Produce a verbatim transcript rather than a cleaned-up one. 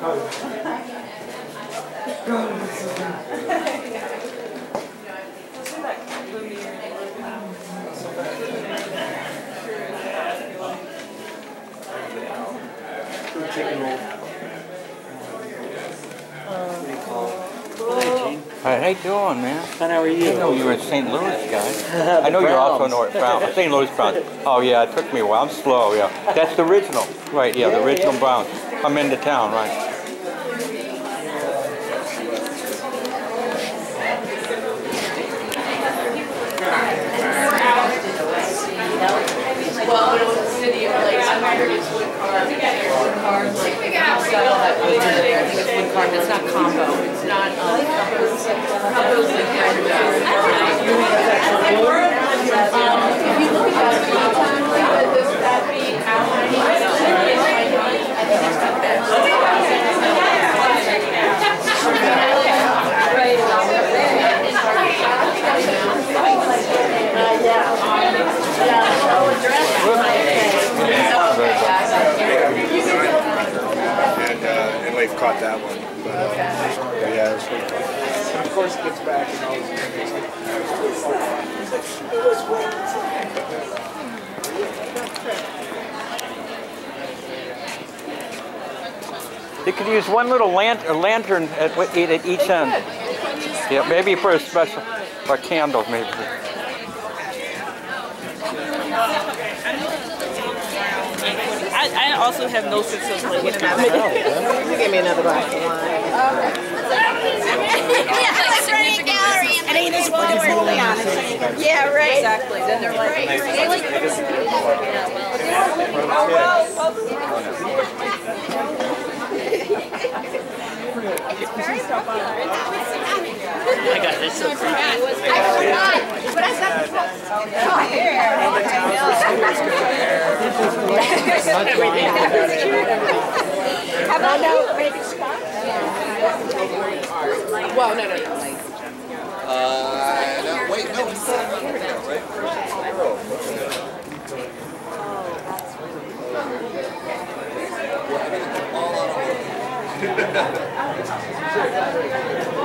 Hi, how you doing, man? How are you? I didn't know you were in Saint Louis, guys. I know you're also North Brown, Saint Louis Browns. Oh yeah, it took me a while. I'm slow, yeah. That's the original, right? Yeah, the original Browns. Come into town, right? Well, it was a city of like, I'm wondering it's wood carved, wood carved, like the style that we did there. I think it's wood carved. It's not combo. It's not um, combos. Combos like kind of. Um, if you look at that, this that being outlining, I think it's not bad. And, uh, and Leif caught that one. But, uh, yeah, it was pretty fun. And of course, it gets back and all these things. You could use one little lantern, a lantern at, at each end. Yeah, maybe for a special, for candles, maybe. I, I also have no sense of like what kind You give me another glass of wine. And ain't this what it's really on. Yeah, right. Exactly. Then they're like, right, they like I got this so creepy. I forgot. But I got oh, here. How about no, maybe Scott? Well, no, no, no. Uh, no, wait, no, it's not. Here we go, right? Oh, that's